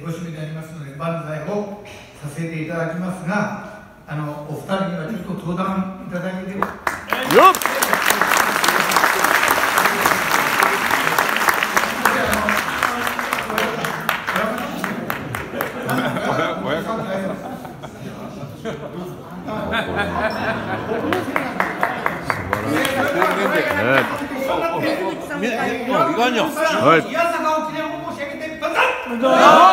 ご指名でありますので万歳をさせていただきますが、お二人にはちょっと登壇いただけてよっいかんよ。はい。 宮坂を記念を申し上げて万歳。